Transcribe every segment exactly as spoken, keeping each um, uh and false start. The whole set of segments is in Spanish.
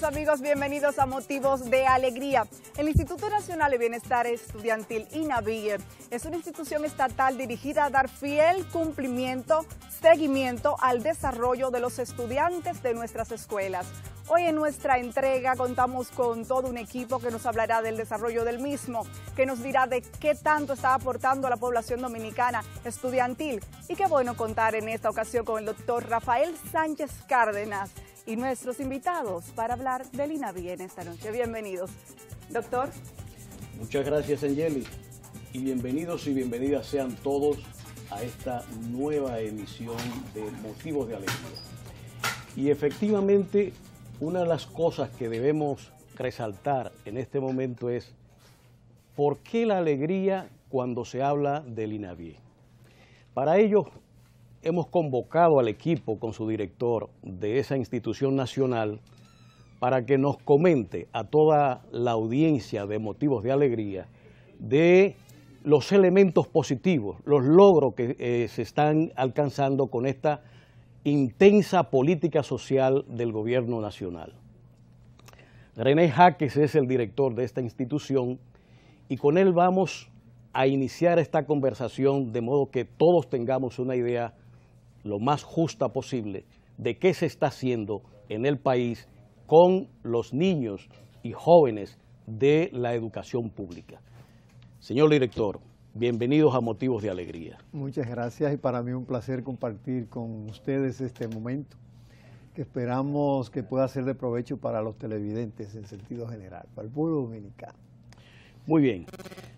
amigos, bienvenidos a Motivos de Alegría. El Instituto Nacional de Bienestar Estudiantil, INAVIE, es una institución estatal dirigida a dar fiel cumplimiento, seguimiento al desarrollo de los estudiantes de nuestras escuelas. Hoy en nuestra entrega contamos con todo un equipo que nos hablará del desarrollo del mismo, que nos dirá de qué tanto está aportando a la población dominicana estudiantil. Y qué bueno contar en esta ocasión con el doctor Rafael Sánchez Cárdenas y nuestros invitados para hablar del INAVIE en esta noche. Bienvenidos. Doctor. Muchas gracias, Angeli, y bienvenidos y bienvenidas sean todos a esta nueva emisión de Motivos de Alegría. Y efectivamente, una de las cosas que debemos resaltar en este momento es ¿por qué la alegría cuando se habla del INAVIE? Para ello hemos convocado al equipo con su director de esa institución nacional para que nos comente a toda la audiencia de Motivos de Alegría de los elementos positivos, los logros que eh, se están alcanzando con esta intensa política social del gobierno nacional. René Jaques es el director de esta institución y con él vamos a iniciar esta conversación de modo que todos tengamos una idea lo más justa posible de qué se está haciendo en el país con los niños y jóvenes de la educación pública. Señor director, bienvenidos a Motivos de Alegría. Muchas gracias y para mí un placer compartir con ustedes este momento que esperamos que pueda ser de provecho para los televidentes en sentido general, para el pueblo dominicano. Muy bien.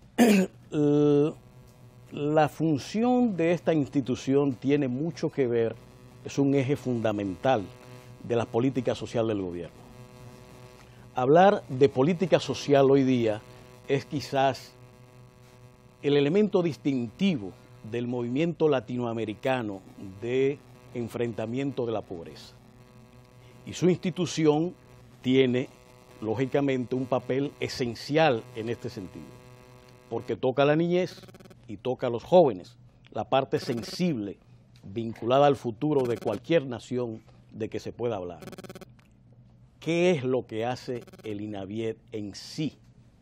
La función de esta institución tiene mucho que ver, es un eje fundamental de la política social del gobierno. Hablar de política social hoy día es quizás el elemento distintivo del movimiento latinoamericano de enfrentamiento de la pobreza. Y su institución tiene, lógicamente, un papel esencial en este sentido, porque toca a la niñez y toca a los jóvenes, la parte sensible vinculada al futuro de cualquier nación de que se pueda hablar. ¿Qué es lo que hace el INAVIE en sí?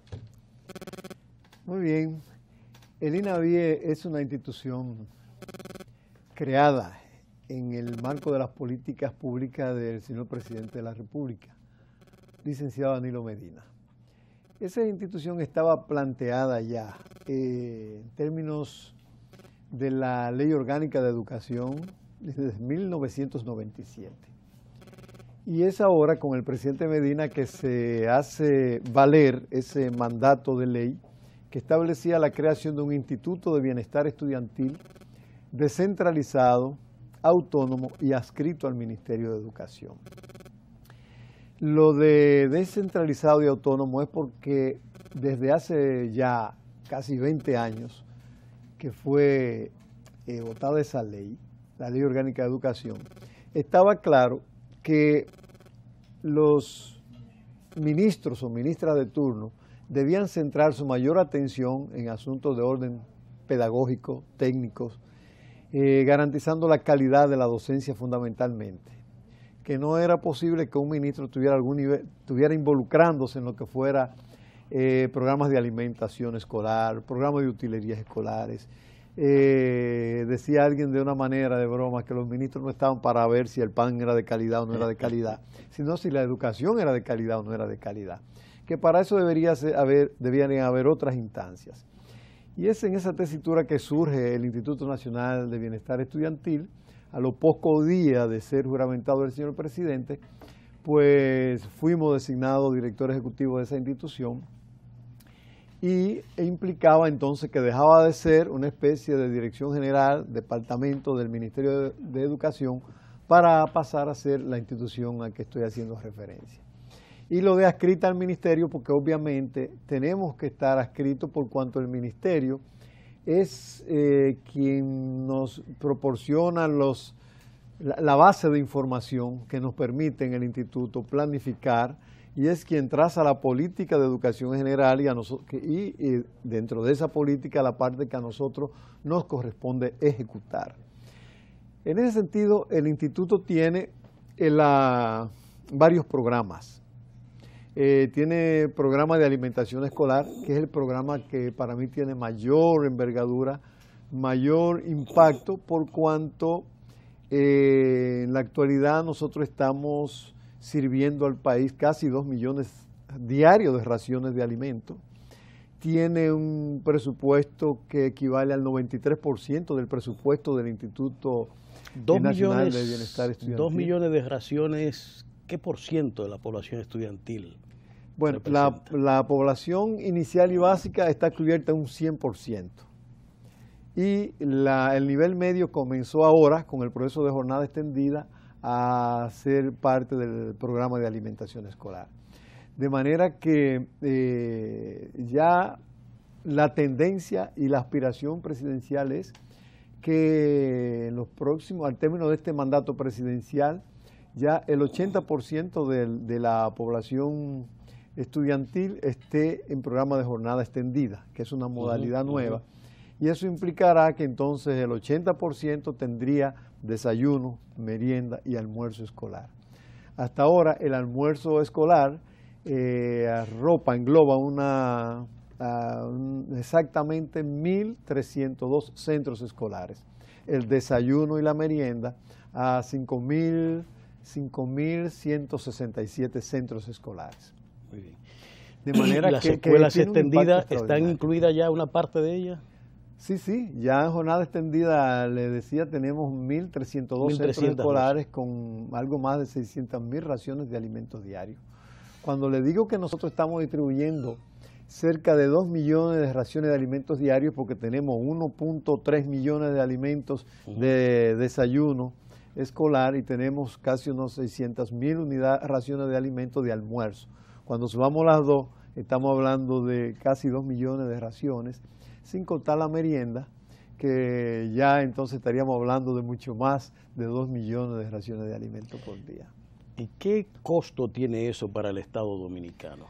Muy bien. El INAVIE es una institución creada en el marco de las políticas públicas del señor presidente de la República, licenciado Danilo Medina. Esa institución estaba planteada ya eh, en términos de la Ley Orgánica de Educación desde mil novecientos noventa y siete. Y es ahora con el presidente Medina que se hace valer ese mandato de ley que establecía la creación de un Instituto de Bienestar Estudiantil descentralizado, autónomo y adscrito al Ministerio de Educación. Lo de descentralizado y autónomo es porque desde hace ya casi veinte años que fue eh, votada esa ley, la Ley Orgánica de Educación, estaba claro que los ministros o ministras de turno debían centrar su mayor atención en asuntos de orden pedagógico, técnicos, eh, garantizando la calidad de la docencia fundamentalmente, que no era posible que un ministro tuviera algún nivel, estuviera involucrándose en lo que fuera eh, programas de alimentación escolar, programas de utilerías escolares. Eh, decía alguien de una manera de broma que los ministros no estaban para ver si el pan era de calidad o no era de calidad, sino si la educación era de calidad o no era de calidad, que para eso debería ser, haber, debían haber otras instancias. Y es en esa tesitura que surge el Instituto Nacional de Bienestar Estudiantil. A los pocos días de ser juramentado el señor presidente, pues fuimos designados director ejecutivo de esa institución y e implicaba entonces que dejaba de ser una especie de dirección general, departamento del Ministerio de, de Educación, para pasar a ser la institución a que estoy haciendo referencia. Y lo de adscrita al ministerio porque obviamente tenemos que estar adscritos por cuanto el ministerio es eh, quien nos proporciona los, la, la base de información que nos permite en el instituto planificar y es quien traza la política de educación general y, a nosotros, y, y dentro de esa política la parte que a nosotros nos corresponde ejecutar. En ese sentido, el instituto tiene la, varios programas Eh, tiene programa de alimentación escolar, que es el programa que para mí tiene mayor envergadura, mayor impacto, por cuanto eh, en la actualidad nosotros estamos sirviendo al país casi dos millones diarios de raciones de alimentos. Tiene un presupuesto que equivale al noventa y tres por ciento del presupuesto del Instituto dos Nacional millones, de Bienestar Estudiantil. Dos millones de raciones, ¿qué por ciento de la población estudiantil? Bueno, la, la población inicial y básica está cubierta un cien por ciento. Y la, el nivel medio comenzó ahora, con el proceso de jornada extendida, a ser parte del programa de alimentación escolar. De manera que eh, ya la tendencia y la aspiración presidencial es que en los próximos, al término de este mandato presidencial, ya el ochenta por ciento de, de la población estudiantil esté en programa de jornada extendida, que es una modalidad uh-huh, nueva. Uh-huh. Y eso implicará que entonces el ochenta por ciento tendría desayuno, merienda y almuerzo escolar. Hasta ahora el almuerzo escolar eh, arropa, engloba una, uh, un, exactamente mil trescientos dos centros escolares. El desayuno y la merienda a cinco mil ciento sesenta y siete centros escolares. Muy bien. De manera ¿Y las que, escuelas que extendidas están incluidas ya una parte de ellas? Sí, sí, ya en jornada extendida, le decía, tenemos mil trescientos dos centros escolares con algo más de seiscientas mil raciones de alimentos diarios. Cuando le digo que nosotros estamos distribuyendo cerca de dos millones de raciones de alimentos diarios, porque tenemos uno punto tres millones de alimentos uh-huh. de desayuno escolar y tenemos casi unos seiscientas mil unidades, raciones de alimentos de almuerzo. Cuando sumamos las dos, estamos hablando de casi dos millones de raciones, sin contar la merienda, que ya entonces estaríamos hablando de mucho más de dos millones de raciones de alimentos por día. ¿Y qué costo tiene eso para el Estado dominicano?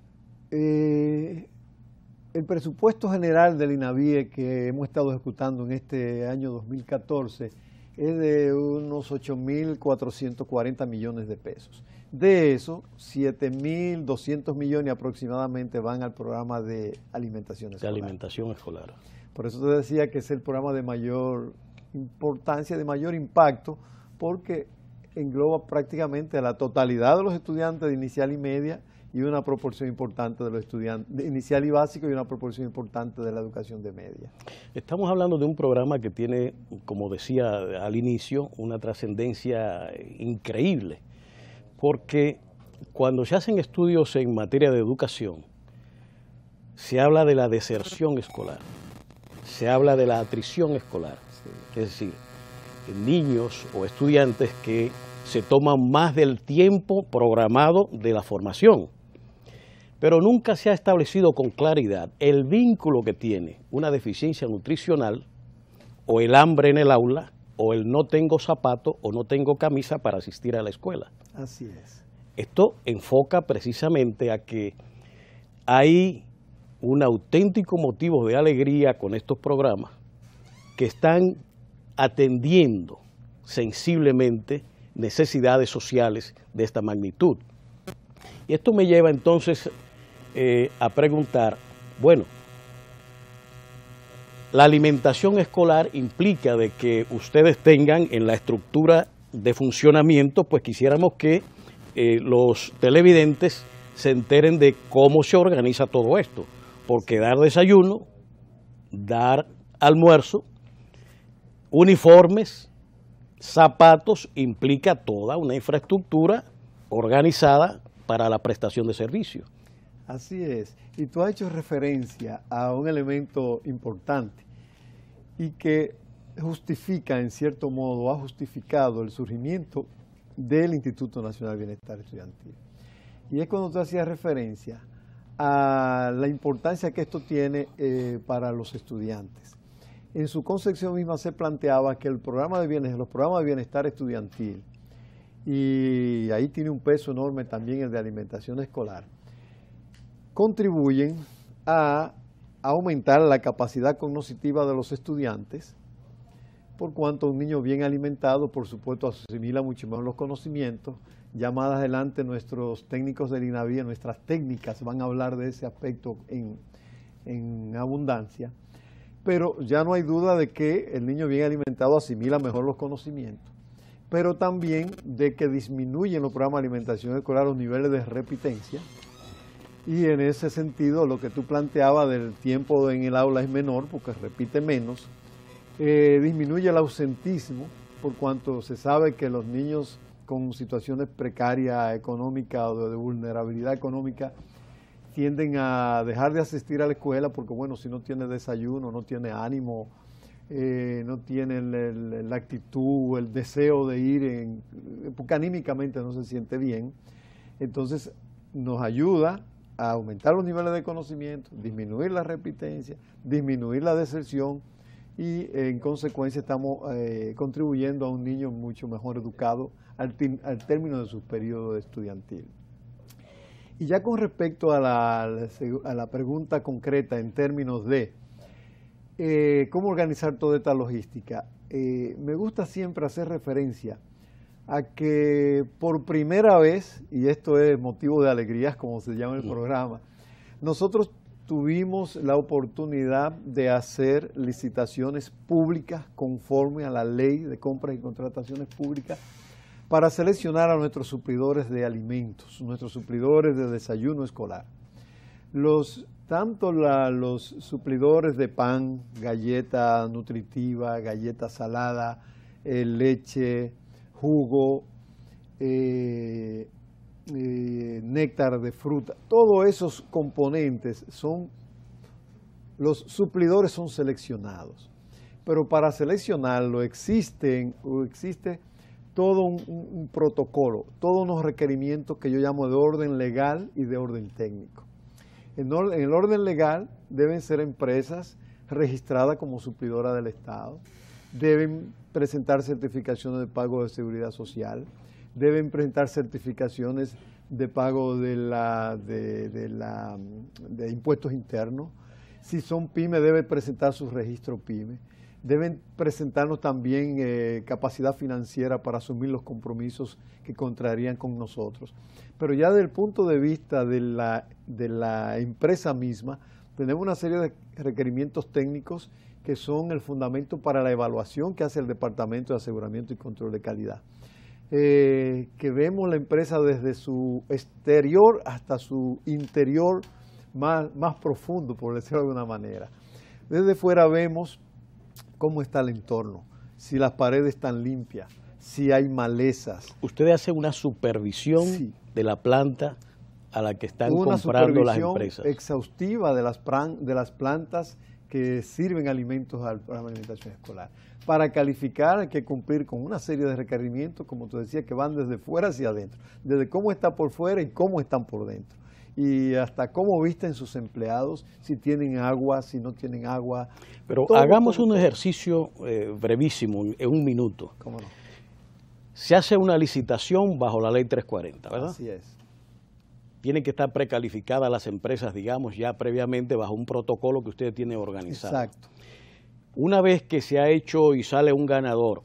Eh, el presupuesto general del INAVIE que hemos estado ejecutando en este año dos mil catorce es de unos ocho mil cuatrocientos cuarenta millones de pesos. De eso, siete mil doscientos millones aproximadamente van al programa de alimentación escolar. De alimentación escolar. Por eso te decía que es el programa de mayor importancia, de mayor impacto, porque engloba prácticamente a la totalidad de los estudiantes de inicial y media y una proporción importante de los estudiantes de inicial y básico y una proporción importante de la educación de media. Estamos hablando de un programa que tiene, como decía al inicio, una trascendencia increíble, porque cuando se hacen estudios en materia de educación, se habla de la deserción escolar, se habla de la atrición escolar, sí. Es decir, niños o estudiantes que se toman más del tiempo programado de la formación, pero nunca se ha establecido con claridad el vínculo que tiene una deficiencia nutricional o el hambre en el aula o el no tengo zapato o no tengo camisa para asistir a la escuela. Así es. Esto enfoca precisamente a que hay un auténtico motivo de alegría con estos programas que están atendiendo sensiblemente necesidades sociales de esta magnitud. Y esto me lleva entonces eh, a preguntar, bueno, la alimentación escolar implica de que ustedes tengan en la estructura de funcionamiento, pues quisiéramos que eh, los televidentes se enteren de cómo se organiza todo esto, porque dar desayuno, dar almuerzo, uniformes, zapatos, implica toda una infraestructura organizada para la prestación de servicios. Así es, y tú has hecho referencia a un elemento importante y que justifica, en cierto modo, ha justificado el surgimiento del Instituto Nacional de Bienestar Estudiantil. Y es cuando tú hacías referencia a la importancia que esto tiene eh, para los estudiantes. En su concepción misma se planteaba que el programa de bienestar, los programas de bienestar estudiantil, y ahí tiene un peso enorme también el de alimentación escolar, contribuyen a aumentar la capacidad cognitiva de los estudiantes, por cuanto un niño bien alimentado, por supuesto, asimila mucho más los conocimientos Ya más adelante nuestros técnicos del INAVIE, nuestras técnicas van a hablar de ese aspecto en, en abundancia. Pero ya no hay duda de que el niño bien alimentado asimila mejor los conocimientos, pero también de que disminuyen los programas de alimentación escolar los niveles de repitencia. Y en ese sentido, lo que tú planteabas del tiempo en el aula es menor, porque repite menos, eh, disminuye el ausentismo, por cuanto se sabe que los niños con situaciones precarias económicas o de vulnerabilidad económica tienden a dejar de asistir a la escuela porque, bueno, si no tiene desayuno, no tiene ánimo, eh, no tiene el, el, la actitud, el deseo de ir, en, porque anímicamente no se siente bien. Entonces, nos ayuda a aumentar los niveles de conocimiento, disminuir la repitencia, disminuir la deserción y, en consecuencia, estamos eh, contribuyendo a un niño mucho mejor educado al, al término de su periodo estudiantil. Y ya con respecto a la, a la pregunta concreta en términos de eh, cómo organizar toda esta logística, eh, me gusta siempre hacer referencia a que por primera vez, y esto es motivo de alegrías como se llama el programa, nosotros tuvimos la oportunidad de hacer licitaciones públicas conforme a la ley de compras y contrataciones públicas para seleccionar a nuestros suplidores de alimentos, nuestros suplidores de desayuno escolar. Los, tanto la, los suplidores de pan, galleta nutritiva, galleta salada, eh, leche, jugo, eh, eh, néctar de fruta, todos esos componentes son, los suplidores son seleccionados. Pero para seleccionarlo existen, existe todo un, un, un protocolo, todos unos requerimientos que yo llamo de orden legal y de orden técnico. En, or, en el orden legal deben ser empresas registradas como suplidora del Estado, deben presentar certificaciones de pago de seguridad social, deben presentar certificaciones de pago de, la, de, de, la, de impuestos internos. Si son pyme, deben presentar su registro pyme. Deben presentarnos también eh, capacidad financiera para asumir los compromisos que contraerían con nosotros. Pero ya desde el punto de vista de la, de la empresa misma, tenemos una serie de requerimientos técnicos que son el fundamento para la evaluación que hace el Departamento de Aseguramiento y Control de Calidad. Eh, que vemos la empresa desde su exterior hasta su interior más, más profundo, por decirlo de alguna manera. Desde fuera vemos cómo está el entorno, si las paredes están limpias, si hay malezas. Ustedes hacen una supervisión sí. de la planta a la que están una comprando las empresas. Exhaustiva de las, de las plantas que sirven alimentos al programa de alimentación escolar. Para calificar hay que cumplir con una serie de requerimientos, como tú decías, que van desde fuera hacia adentro, desde cómo está por fuera y cómo están por dentro. Y hasta cómo visten sus empleados, si tienen agua, si no tienen agua. Pero hagamos un ejercicio eh, brevísimo, en un minuto. ¿Cómo no? Se hace una licitación bajo la ley trescientos cuarenta, ¿verdad? Así es. Tienen que estar precalificadas las empresas, digamos, ya previamente bajo un protocolo que ustedes tienen organizado. Exacto. Una vez que se ha hecho y sale un ganador,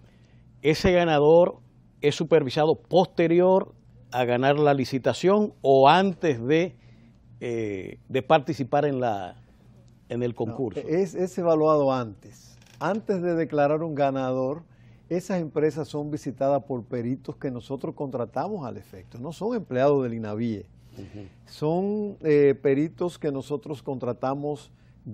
ese ganador es supervisado posterior a ganar la licitación o antes de, eh, de participar en, la, en el concurso. No, es, es evaluado antes. Antes de declarar un ganador, esas empresas son visitadas por peritos que nosotros contratamos al efecto. No son empleados del INAVIE. Uh-huh. Son eh, peritos que nosotros contratamos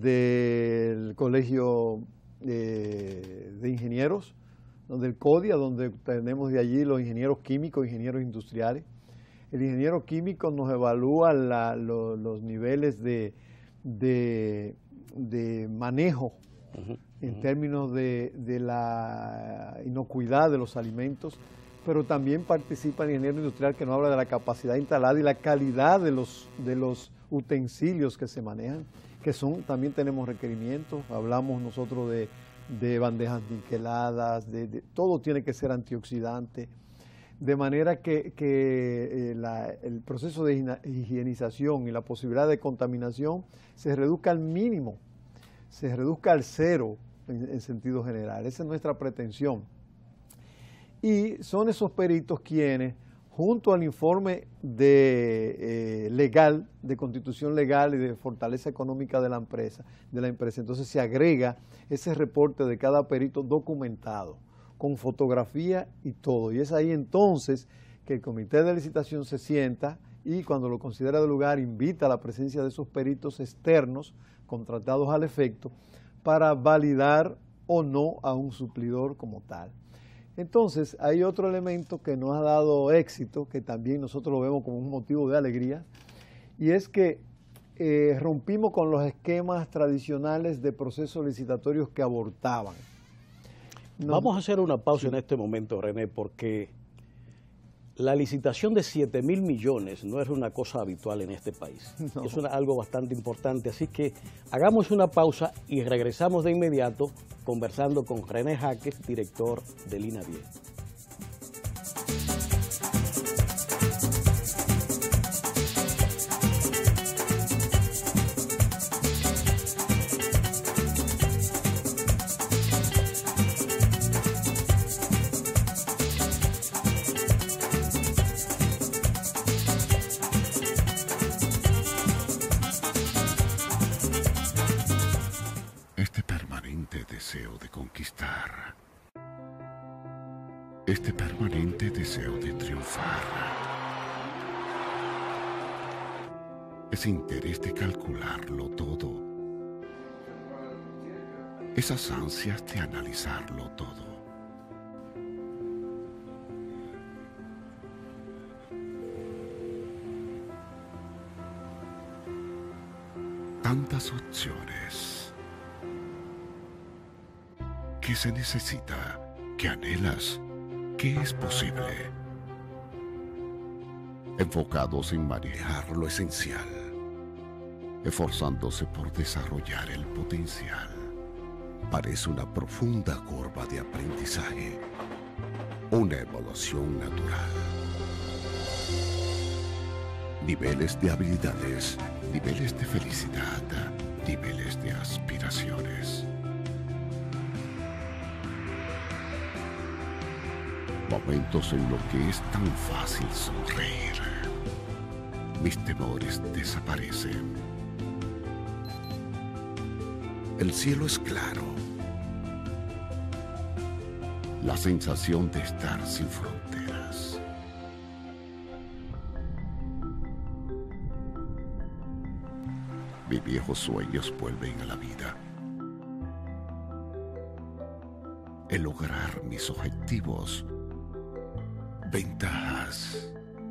del Colegio eh, de Ingenieros, del CODIA, donde tenemos de allí los ingenieros químicos, ingenieros industriales. El ingeniero químico nos evalúa la, lo, los niveles de, de, de manejo uh-huh. en uh-huh. términos de, de la inocuidad de los alimentos, pero también participa el ingeniero industrial que nos habla de la capacidad instalada y la calidad de los, de los utensilios que se manejan, que son, también tenemos requerimientos, hablamos nosotros de, de bandejas niqueladas, de, de, todo tiene que ser antioxidante, de manera que, que eh, la, el proceso de higienización y la posibilidad de contaminación se reduzca al mínimo, se reduzca al cero en, en sentido general. Esa es nuestra pretensión. Y son esos peritos quienes, junto al informe de, eh, legal, de constitución legal y de fortaleza económica de la empresa, de la empresa. Entonces se agrega ese reporte de cada perito documentado, con fotografía y todo. Y es ahí entonces que el comité de licitación se sienta y cuando lo considera de lugar invita a la presencia de esos peritos externos contratados al efecto para validar o no a un suplidor como tal. Entonces, hay otro elemento que nos ha dado éxito, que también nosotros lo vemos como un motivo de alegría, y es que eh, rompimos con los esquemas tradicionales de procesos licitatorios que abortaban. Nos... Vamos a hacer una pausa sí. en este momento, René, porque la licitación de siete mil millones no es una cosa habitual en este país. No. Es una, algo bastante importante, así que hagamos una pausa y regresamos de inmediato conversando con René Jaques, director del INAVIE. Este permanente deseo de triunfar, ese interés de calcularlo todo, esas ansias de analizarlo todo. Tantas opciones. ¿Qué se necesita? ¿Qué anhelas? ¿Qué es posible? Enfocados en manejar lo esencial, esforzándose por desarrollar el potencial. Parece una profunda curva de aprendizaje, una evolución natural. Niveles de habilidades, niveles de felicidad, niveles de aspiraciones. Momentos en los que es tan fácil sonreír. Mis temores desaparecen. El cielo es claro. La sensación de estar sin fronteras. Mis viejos sueños vuelven a la vida. El lograr mis objetivos. Ventajas,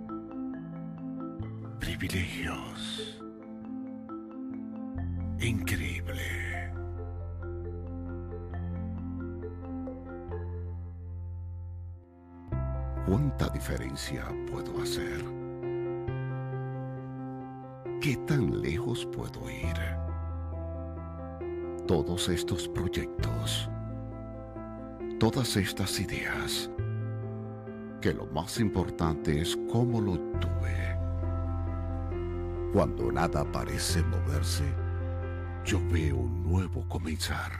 privilegios, increíble. ¿Cuánta diferencia puedo hacer? ¿Qué tan lejos puedo ir? Todos estos proyectos, todas estas ideas, que lo más importante es cómo lo obtuve. Cuando nada parece moverse, yo veo un nuevo comenzar.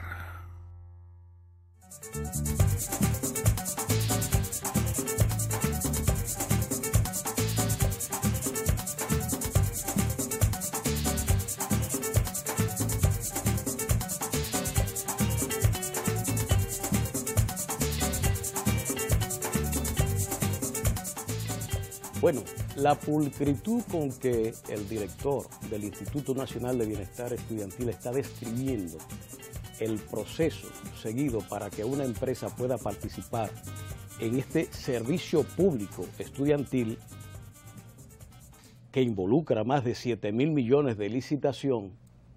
Bueno, la pulcritud con que el director del Instituto Nacional de Bienestar Estudiantil está describiendo el proceso seguido para que una empresa pueda participar en este servicio público estudiantil que involucra más de siete mil millones de licitación,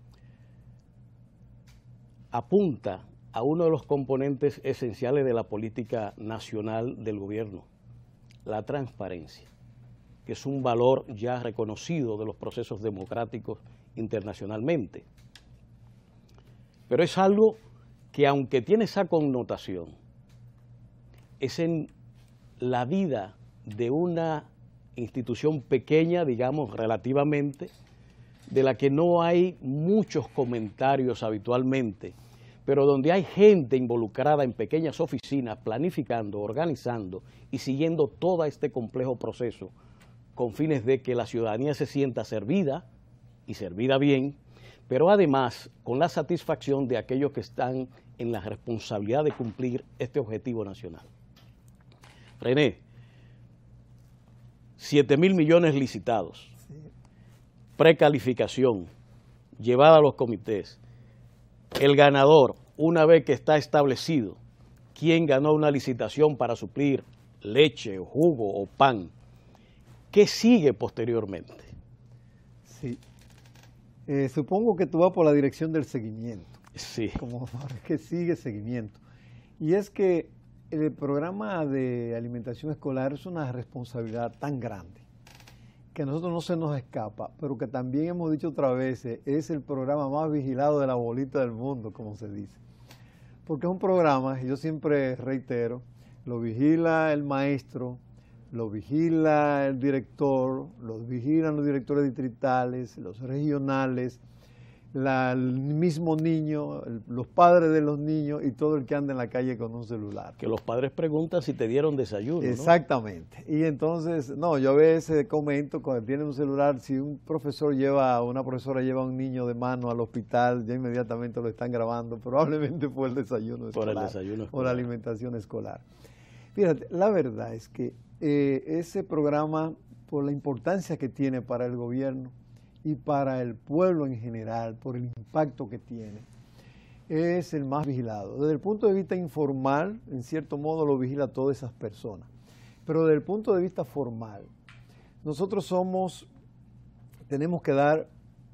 apunta a uno de los componentes esenciales de la política nacional del gobierno, la transparencia, que es un valor ya reconocido de los procesos democráticos internacionalmente. Pero es algo que, aunque tiene esa connotación, es en la vida de una institución pequeña, digamos, relativamente, de la que no hay muchos comentarios habitualmente, pero donde hay gente involucrada en pequeñas oficinas, planificando, organizando y siguiendo todo este complejo proceso con fines de que la ciudadanía se sienta servida y servida bien, pero además con la satisfacción de aquellos que están en la responsabilidad de cumplir este objetivo nacional. René, siete mil millones licitados, sí. Precalificación, llevada a los comités. El ganador, una vez que está establecido quién ganó una licitación para suplir leche, jugo o pan, ¿qué sigue posteriormente? Sí, eh, supongo que tú vas por la dirección del seguimiento. Sí. Como que sigue seguimiento. Y es que el programa de alimentación escolar es una responsabilidad tan grande que a nosotros no se nos escapa, pero que también hemos dicho otra vez, es el programa más vigilado de la bolita del mundo, como se dice. Porque es un programa, y yo siempre reitero, lo vigila el maestro, lo vigila el director, lo vigilan los directores distritales, los regionales, la, el mismo niño, el, los padres de los niños y todo el que anda en la calle con un celular. Que los padres preguntan si te dieron desayuno, ¿no? Exactamente. Y entonces, no, yo a veces comento, cuando tiene un celular, si un profesor lleva, una profesora lleva a un niño de mano al hospital, ya inmediatamente lo están grabando, probablemente fue el desayuno escolar. Por el desayuno escolar. O la alimentación escolar. Fíjate, la verdad es que eh, ese programa, por la importancia que tiene para el gobierno y para el pueblo en general, por el impacto que tiene, es el más vigilado. Desde el punto de vista informal, en cierto modo lo vigila todas esas personas. Pero desde el punto de vista formal, nosotros somos, tenemos que dar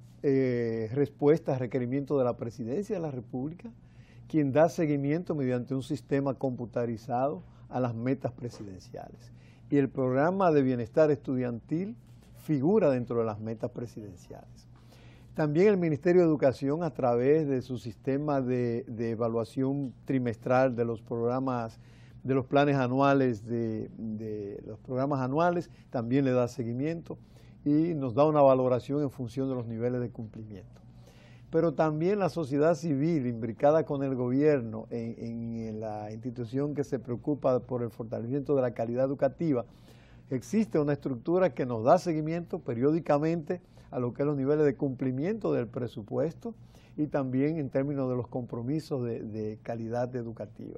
eh, respuestas a requerimientos de la Presidencia de la República, quien da seguimiento mediante un sistema computarizado a las metas presidenciales. Y el programa de bienestar estudiantil figura dentro de las metas presidenciales. También el Ministerio de Educación, a través de su sistema de, de evaluación trimestral de los programas, de los planes anuales, de, de los programas anuales, también le da seguimiento y nos da una valoración en función de los niveles de cumplimiento. Pero también la sociedad civil, imbricada con el gobierno en, en la institución que se preocupa por el fortalecimiento de la calidad educativa, existe una estructura que nos da seguimiento periódicamente a lo que es los niveles de cumplimiento del presupuesto y también en términos de los compromisos de, de calidad educativa.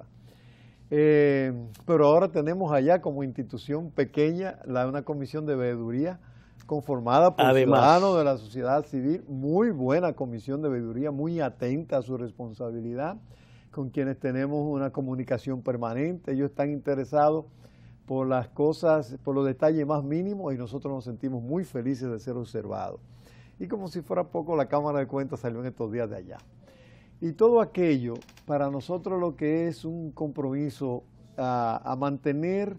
Eh, pero ahora tenemos allá como institución pequeña la, una comisión de veeduría conformada por Además, ciudadanos de la sociedad civil, muy buena comisión de veeduría, muy atenta a su responsabilidad, con quienes tenemos una comunicación permanente. Ellos están interesados por las cosas, por los detalles más mínimos y nosotros nos sentimos muy felices de ser observados. Y como si fuera poco, la Cámara de Cuentas salió en estos días de allá. Y todo aquello, para nosotros lo que es un compromiso a, a mantener...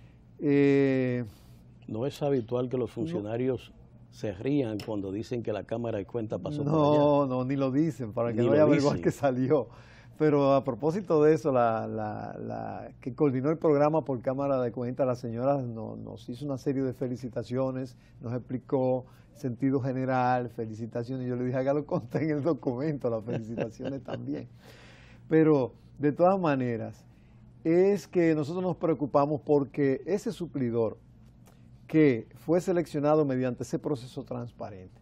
Eh, no es habitual que los funcionarios no, se rían cuando dicen que la Cámara de Cuentas pasó no, por allá. No, no, ni lo dicen, para que ni no lo vaya a averiguar dicen. que salió. Pero a propósito de eso, la, la, la que coordinó el programa por Cámara de Cuentas, la señora no, nos hizo una serie de felicitaciones, nos explicó sentido general, felicitaciones. Yo le dije, hágalo contar en el documento, las felicitaciones también. Pero, de todas maneras, es que nosotros nos preocupamos porque ese suplidor que fue seleccionado mediante ese proceso transparente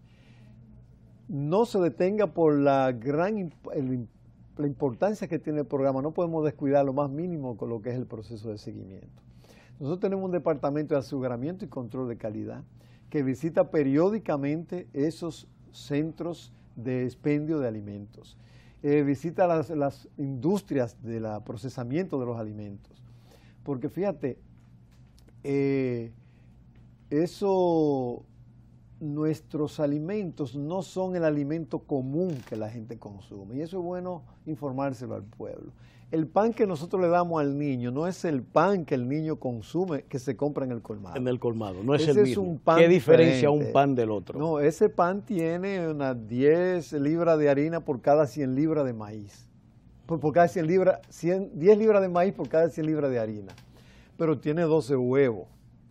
no se detenga por la gran el, la importancia que tiene el programa. No podemos descuidar lo más mínimo con lo que es el proceso de seguimiento. Nosotros tenemos un departamento de aseguramiento y control de calidad que visita periódicamente esos centros de expendio de alimentos, eh, visita las, las industrias del procesamiento de los alimentos, porque fíjate, eh, eso, nuestros alimentos no son el alimento común que la gente consume, y eso es bueno informárselo al pueblo. El pan que nosotros le damos al niño no es el pan que el niño consume, que se compra en el colmado. En el colmado, no es ese el mismo. Es un pan ¿Qué diferencia diferente. un pan del otro? No, ese pan tiene unas diez libras de harina por cada cien libras de maíz. Por, por cada cien libras, cien, diez libras de maíz por cada cien libras de harina. Pero tiene doce huevos.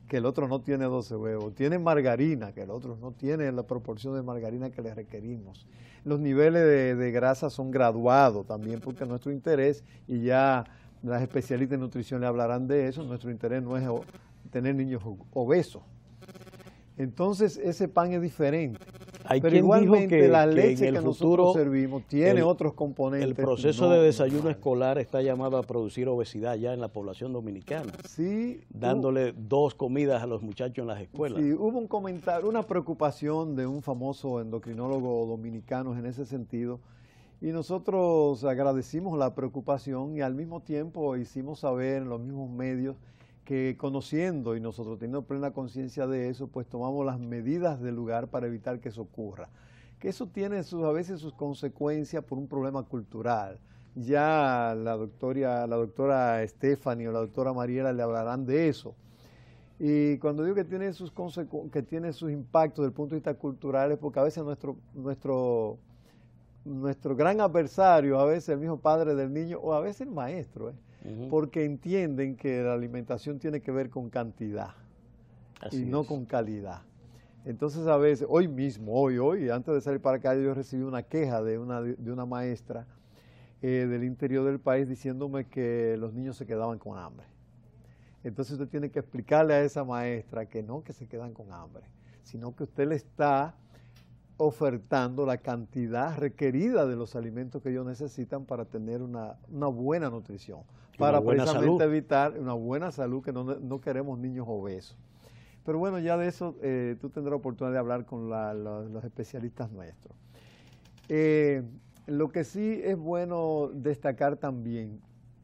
que el otro no tiene doce huevos, tiene margarina, que el otro no tiene la proporción de margarina que le requerimos. Los niveles de, de grasa son graduados también porque nuestro interés, y ya las especialistas en nutrición le hablarán de eso, nuestro interés no es tener niños obesos. Entonces ese pan es diferente. Hay Pero quien igualmente dijo que, la que leche en que el nosotros futuro servimos tiene el, otros componentes. El proceso no de desayuno normales. escolar está llamado a producir obesidad ya en la población dominicana. Sí. Dándole hubo, dos comidas a los muchachos en las escuelas. Sí, hubo un comentario, una preocupación de un famoso endocrinólogo dominicano en ese sentido. Y nosotros agradecimos la preocupación y al mismo tiempo hicimos saber en los mismos medios que conociendo y nosotros teniendo plena conciencia de eso, pues tomamos las medidas del lugar para evitar que eso ocurra. Que eso tiene sus, a veces sus consecuencias por un problema cultural. Ya la doctora, la doctora Stephanie o la doctora Mariela le hablarán de eso. Y cuando digo que tiene sus consecu que tiene sus impactos desde el punto de vista cultural es porque a veces nuestro, nuestro, nuestro gran adversario, a veces el mismo padre del niño o a veces el maestro, ¿eh? Uh-huh. Porque entienden que la alimentación tiene que ver con cantidad Así y no es. con calidad. Entonces a veces, hoy mismo, hoy, hoy, antes de salir para acá, yo recibí una queja de una, de una maestra eh, del interior del país diciéndome que los niños se quedaban con hambre. Entonces usted tiene que explicarle a esa maestra que no que se quedan con hambre, sino que usted le está ofertando la cantidad requerida de los alimentos que ellos necesitan para tener una, una buena nutrición, para precisamente evitar una buena salud, que no, no queremos niños obesos. Pero bueno, ya de eso eh, tú tendrás oportunidad de hablar con la, la, los especialistas nuestros. Eh, lo que sí es bueno destacar también,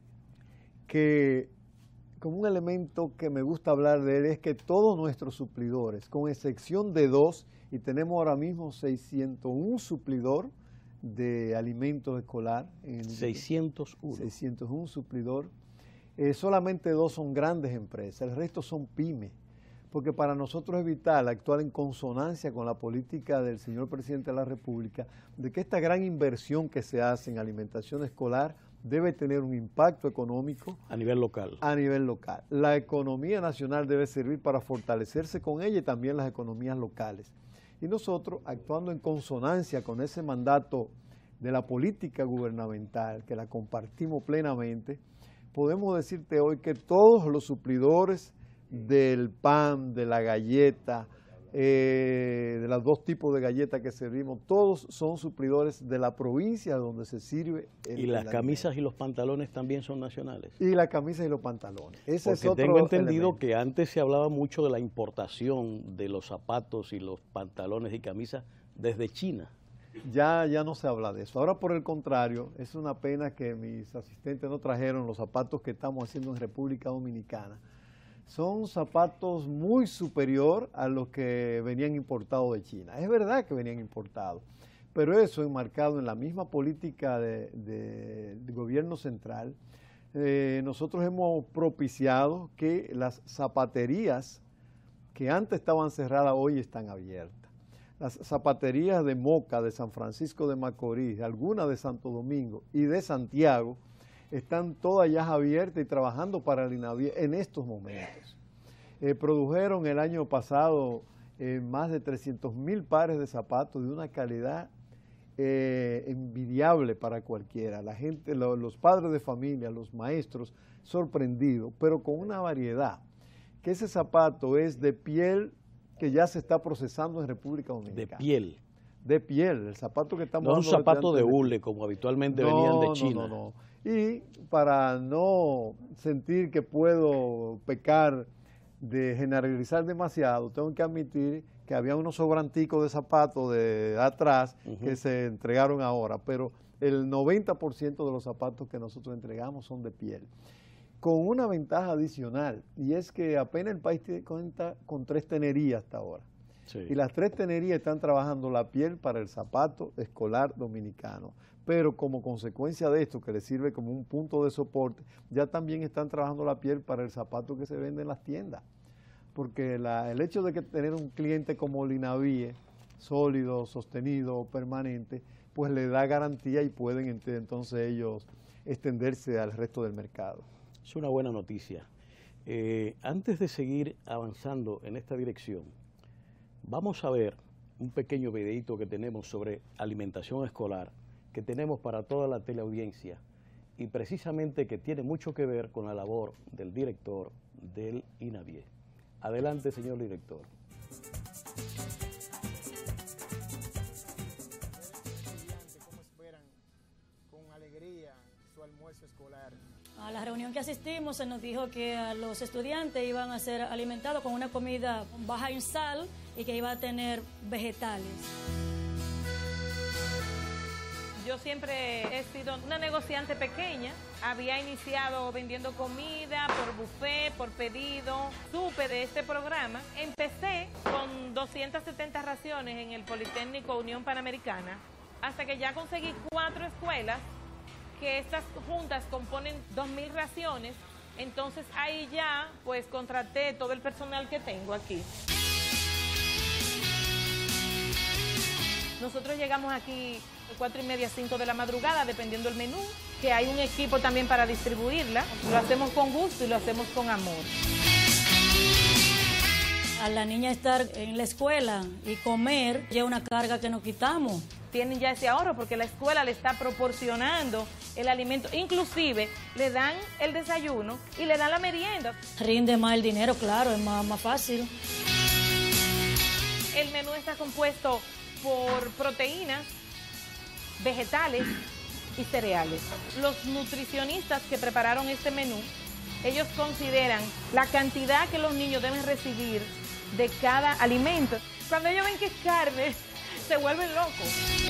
que como un elemento que me gusta hablar de él, es que todos nuestros suplidores, con excepción de dos, y tenemos ahora mismo seiscientos uno suplidor de alimentos escolar. En seiscientos uno. seiscientos uno suplidor. Eh, solamente dos son grandes empresas, el resto son pymes. Porque para nosotros es vital actuar en consonancia con la política del señor presidente de la República, de que esta gran inversión que se hace en alimentación escolar debe tener un impacto económico a nivel local. A nivel local. La economía nacional debe servir para fortalecerse con ella y también las economías locales. Y nosotros, actuando en consonancia con ese mandato de la política gubernamental, que la compartimos plenamente, podemos decirte hoy que todos los suplidores del pan, de la galleta, eh, de los dos tipos de galletas que servimos, todos son suplidores de la provincia donde se sirve el ¿Y las el camisas alimento. y los pantalones también son nacionales? Y las camisas y los pantalones. Ese Porque es otro tengo entendido elemento. que antes se hablaba mucho de la importación de los zapatos y los pantalones y camisas desde China. Ya, ya no se habla de eso. Ahora, por el contrario, es una pena que mis asistentes no trajeron los zapatos que estamos haciendo en República Dominicana. Son zapatos muy superior a los que venían importados de China. Es verdad que venían importados, pero eso enmarcado en la misma política de, de, de gobierno central. Eh, nosotros hemos propiciado que las zapaterías que antes estaban cerradas hoy están abiertas. Las zapaterías de Moca, de San Francisco de Macorís, algunas de Santo Domingo y de Santiago, están todas ya abiertas y trabajando para el INAVIE en estos momentos. Eh, produjeron el año pasado eh, más de trescientos mil pares de zapatos de una calidad eh, envidiable para cualquiera. La gente, lo, los padres de familia, los maestros, sorprendidos, pero con una variedad. Que ese zapato es de piel que ya se está procesando en República Dominicana. De piel. De piel, el zapato que estamos No dando. un zapato de hule, como habitualmente no, venían de China. No, no, no. Y para no sentir que puedo pecar de generalizar demasiado, tengo que admitir que había unos sobranticos de zapatos de atrás uh-huh. que se entregaron ahora, pero el noventa por ciento de los zapatos que nosotros entregamos son de piel. Con una ventaja adicional, y es que apenas el país cuenta con tres tenerías hasta ahora. Sí. Y las tres tenerías están trabajando la piel para el zapato escolar dominicano. Pero como consecuencia de esto, que les sirve como un punto de soporte, ya también están trabajando la piel para el zapato que se vende en las tiendas. Porque la, el hecho de que tener un cliente como el INAVIE, sólido, sostenido, permanente, pues le da garantía y pueden entonces ellos extenderse al resto del mercado. Es una buena noticia. Eh, antes de seguir avanzando en esta dirección, vamos a ver un pequeño videíto que tenemos sobre alimentación escolar, que tenemos para toda la teleaudiencia, y precisamente que tiene mucho que ver con la labor del director del INAVIE. Adelante, señor director. ¿Cómo esperan con alegría su almuerzo escolar? A la reunión que asistimos se nos dijo que a los estudiantes iban a ser alimentados con una comida baja en sal y que iba a tener vegetales. Yo siempre he sido una negociante pequeña, había iniciado vendiendo comida por buffet, por pedido. Supe de este programa, empecé con doscientas setenta raciones en el Politécnico Unión Panamericana, hasta que ya conseguí cuatro escuelas, que estas juntas componen dos mil raciones, entonces ahí ya pues contraté todo el personal que tengo aquí. Nosotros llegamos aquí cuatro y media, cinco de la madrugada, dependiendo del menú, que hay un equipo también para distribuirla. Lo hacemos con gusto y lo hacemos con amor. A la niña estar en la escuela y comer ya es una carga que nos quitamos. Tienen ya ese ahorro porque la escuela le está proporcionando el alimento. Inclusive le dan el desayuno y le dan la merienda. Rinde más el dinero, claro, es más, más fácil. El menú está compuesto por proteínas, vegetales y cereales. Los nutricionistas que prepararon este menú, ellos consideran la cantidad que los niños deben recibir de cada alimento. Cuando ellos ven que es carne, se vuelven locos.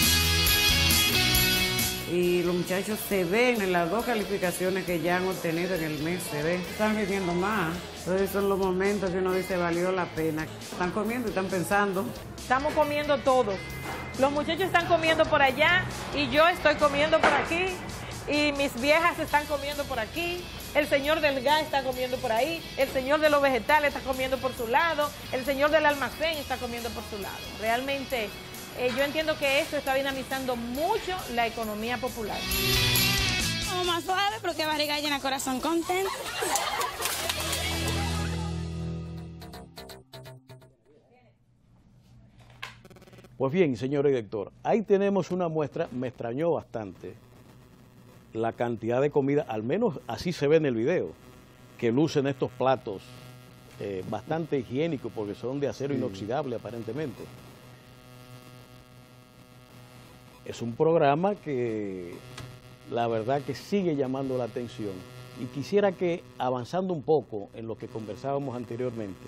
Y los muchachos se ven en las dos calificaciones que ya han obtenido en el mes, se ven, están rindiendo más. Entonces son los momentos que uno dice valió la pena. Están comiendo y están pensando. Estamos comiendo todos. Los muchachos están comiendo por allá y yo estoy comiendo por aquí y mis viejas están comiendo por aquí. El señor del gas está comiendo por ahí, el señor de los vegetales está comiendo por su lado, el señor del almacén está comiendo por su lado. Realmente eh, yo entiendo que esto está dinamizando mucho la economía popular. Como más suave porque barriga llena, corazón contento. Pues bien, señor director, ahí tenemos una muestra, me extrañó bastante la cantidad de comida, al menos así se ve en el video, que lucen estos platos eh, bastante higiénicos porque son de acero sí. inoxidable aparentemente. Es un programa que la verdad que sigue llamando la atención y quisiera que, avanzando un poco en lo que conversábamos anteriormente,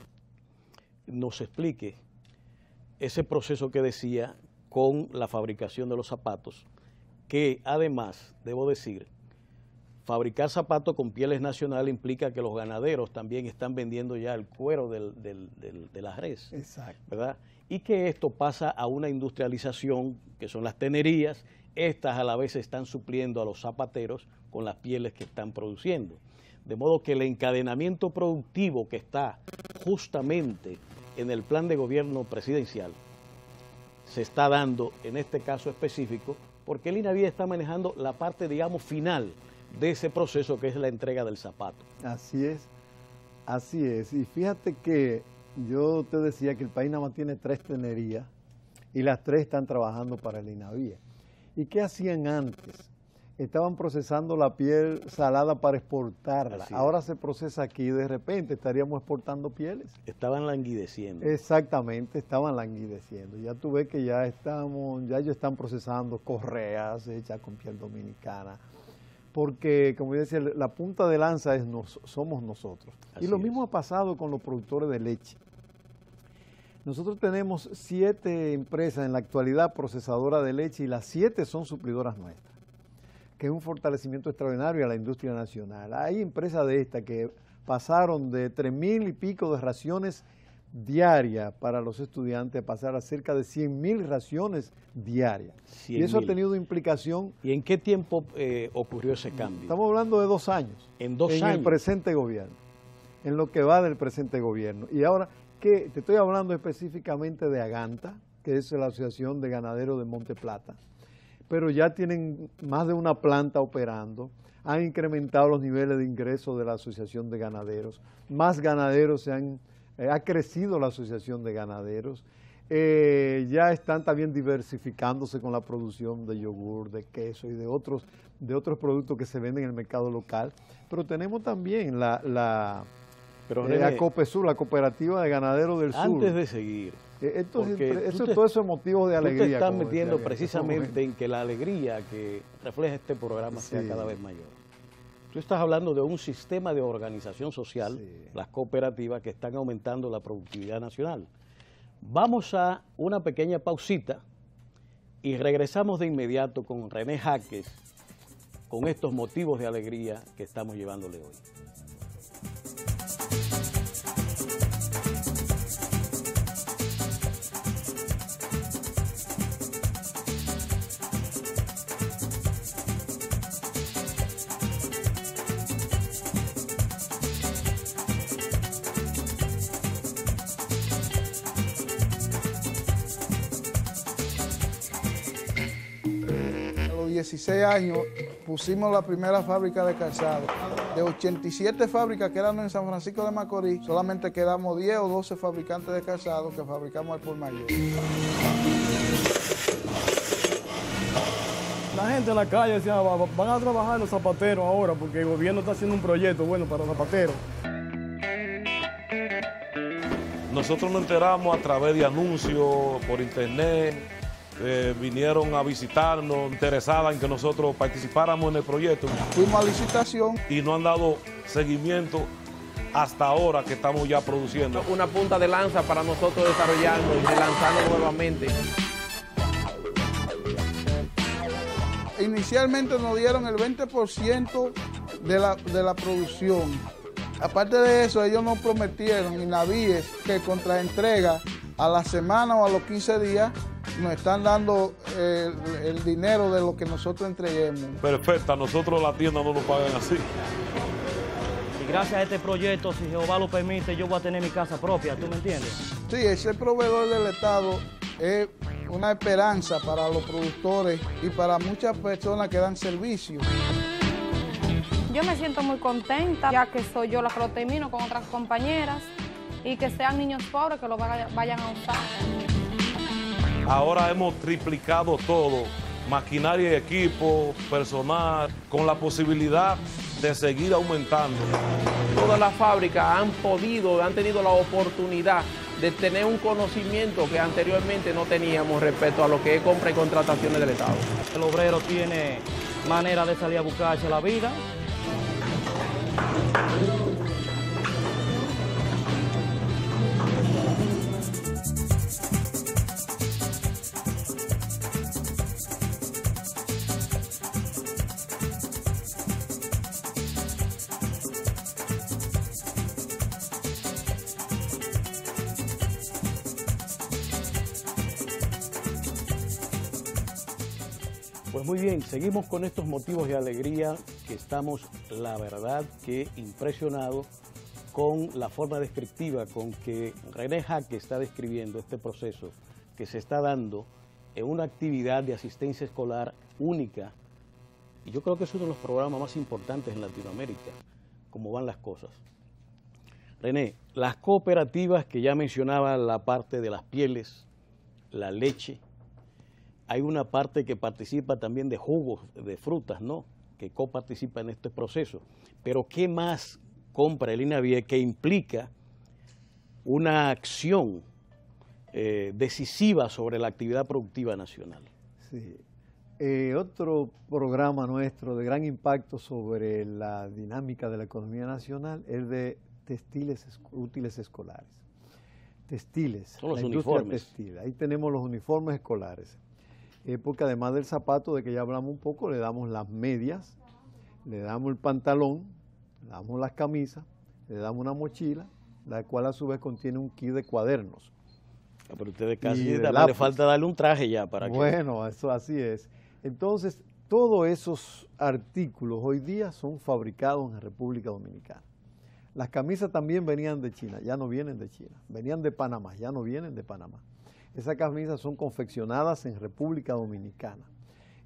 nos explique ese proceso que decía con la fabricación de los zapatos, que además, debo decir, fabricar zapatos con pieles nacionales implica que los ganaderos también están vendiendo ya el cuero del, del, del, de la res. Exacto. ¿Verdad? Y que esto pasa a una industrialización, que son las tenerías, estas a la vez están supliendo a los zapateros con las pieles que están produciendo. De modo que el encadenamiento productivo que está justamente en el plan de gobierno presidencial se está dando en este caso específico porque el INAVIE está manejando la parte, digamos, final de ese proceso que es la entrega del zapato. Así es, así es. Y fíjate que yo te decía que el país nada más tiene tres tenerías y las tres están trabajando para el INAVIE. ¿Y qué hacían antes? Estaban procesando la piel salada para exportarla. Ahora se procesa aquí y de repente estaríamos exportando pieles. Estaban languideciendo. Exactamente, estaban languideciendo. Ya tú ves que ya estamos, ya ellos están procesando correas hechas con piel dominicana. Porque, como yo decía, la punta de lanza es nos, somos nosotros. Así y lo mismo es. ha pasado con los productores de leche. Nosotros tenemos siete empresas en la actualidad procesadoras de leche y las siete son suplidoras nuestras, que es un fortalecimiento extraordinario a la industria nacional. Hay empresas de estas que pasaron de tres mil y pico de raciones diarias para los estudiantes a pasar a cerca de cien mil raciones diarias. Y eso ha tenido implicación. ¿Y en qué tiempo eh, ocurrió ese cambio? Estamos hablando de dos años. En dos en años. En el presente gobierno, en lo que va del presente gobierno. Y ahora, que te estoy hablando específicamente de Aganta, que es la Asociación de Ganaderos de Monte Plata. pero ya tienen más de una planta operando, han incrementado los niveles de ingresos de la Asociación de Ganaderos, más ganaderos se han, eh, ha crecido la Asociación de Ganaderos, eh, ya están también diversificándose con la producción de yogur, de queso y de otros, de otros productos que se venden en el mercado local, pero tenemos también la, la, pero, eh, René, ACOPESUR, la Cooperativa de Ganaderos del Sur. Antes de seguir, eh, entonces, eso, te, todo eso es motivo de alegría. Tú te estás como metiendo decía, precisamente en que la alegría que refleja este programa sí. sea cada vez mayor. Tú estás hablando de un sistema de organización social, sí. las cooperativas, que están aumentando la productividad nacional. Vamos a una pequeña pausita y regresamos de inmediato con René Jaques, con estos motivos de alegría que estamos llevándole hoy. dieciséis años pusimos la primera fábrica de calzado. De ochenta y siete fábricas que eran en San Francisco de Macorís, solamente quedamos diez o doce fabricantes de calzado que fabricamos al por mayor. La gente en la calle decía, van a trabajar los zapateros ahora porque el gobierno está haciendo un proyecto bueno para los zapateros. Nosotros nos enteramos a través de anuncios por internet. Eh, vinieron a visitarnos, interesadas en que nosotros participáramos en el proyecto. Fuimos a licitación y no han dado seguimiento hasta ahora que estamos ya produciendo. Una punta de lanza para nosotros desarrollarnos y lanzarnos nuevamente. Inicialmente nos dieron el veinte por ciento de la, de la producción. Aparte de eso, ellos nos prometieron, INAVIE, que contra entrega a la semana o a los quince días, nos están dando eh, el dinero de lo que nosotros entreguemos. Perfecto, a nosotros la tienda no nos pagan así. Y gracias a este proyecto, si Jehová lo permite, yo voy a tener mi casa propia, ¿tú me entiendes? Sí, ese proveedor del Estado es una esperanza para los productores y para muchas personas que dan servicio. Yo me siento muy contenta, ya que soy yo la que lo termino con otras compañeras y que sean niños pobres que lo vayan a usar. Ahora hemos triplicado todo, maquinaria y equipo, personal, con la posibilidad de seguir aumentando. Todas las fábricas han podido, han tenido la oportunidad de tener un conocimiento que anteriormente no teníamos respecto a lo que es compra y contrataciones del Estado. El obrero tiene manera de salir a buscarse la vida. Pues muy bien, seguimos con estos motivos de alegría que estamos, la verdad, que impresionados con la forma descriptiva con que René Jaques está describiendo este proceso que se está dando en una actividad de asistencia escolar única. Y yo creo que es uno de los programas más importantes en Latinoamérica, cómo van las cosas. René, las cooperativas que ya mencionaba, la parte de las pieles, la leche, hay una parte que participa también de jugos, de frutas, ¿no?, que coparticipa en este proceso. Pero ¿qué más compra el INAVIE que implica una acción eh, decisiva sobre la actividad productiva nacional? Sí. Eh, otro programa nuestro de gran impacto sobre la dinámica de la economía nacional es de textiles útiles escolares. Textiles, son los la industria uniformes. textil. Ahí tenemos los uniformes escolares. Eh, porque además del zapato, de que ya hablamos un poco, le damos las medias, le damos el pantalón, le damos las camisas, le damos una mochila, la cual a su vez contiene un kit de cuadernos. Ah, pero ustedes casi le falta darle un traje ya para que... Bueno, eso así es. Entonces, todos esos artículos hoy día son fabricados en República Dominicana. Las camisas también venían de China, ya no vienen de China. Venían de Panamá, ya no vienen de Panamá. Esas camisas son confeccionadas en República Dominicana.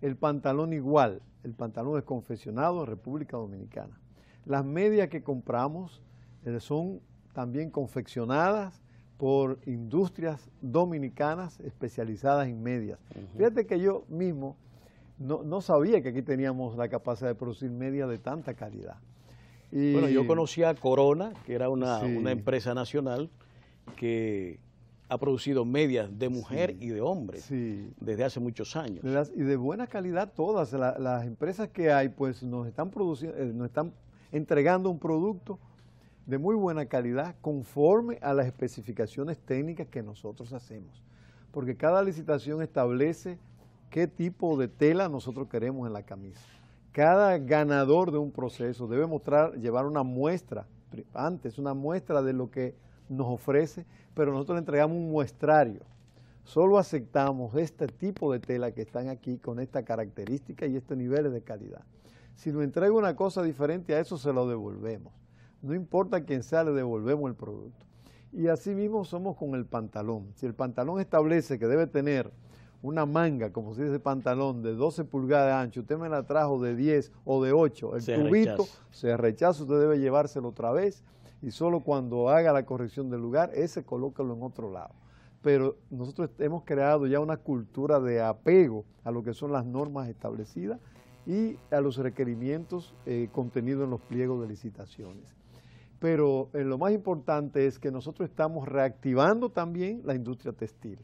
El pantalón igual, el pantalón es confeccionado en República Dominicana. Las medias que compramos eh, son también confeccionadas por industrias dominicanas especializadas en medias. Uh-huh. Fíjate que yo mismo no, no sabía que aquí teníamos la capacidad de producir medias de tanta calidad. Y, bueno, yo conocía a Corona, que era una, sí. una empresa nacional que ha producido medias de mujer sí. y de hombre sí. desde hace muchos años. De las, y de buena calidad todas. La, las empresas que hay, pues nos están produciendo, eh, nos están entregando un producto de muy buena calidad conforme a las especificaciones técnicas que nosotros hacemos. Porque cada licitación establece qué tipo de tela nosotros queremos en la camisa. Cada ganador de un proceso debe mostrar, llevar una muestra, antes una muestra de lo que nos ofrece, pero nosotros le entregamos un muestrario. Solo aceptamos este tipo de tela que están aquí con esta característica y este nivel de calidad. Si nos entrega una cosa diferente a eso, se lo devolvemos. No importa quién sea, le devolvemos el producto. Y así mismo somos con el pantalón. Si el pantalón establece que debe tener una manga, como se dice pantalón, de doce pulgadas de ancho, usted me la trajo de diez o de ocho, el se tubito rechaza. se rechaza, usted debe llevárselo otra vez y solo cuando haga la corrección del lugar, ese colócalo en otro lado. Pero nosotros hemos creado ya una cultura de apego a lo que son las normas establecidas y a los requerimientos eh, contenidos en los pliegos de licitaciones. Pero eh, lo más importante es que nosotros estamos reactivando también la industria textil.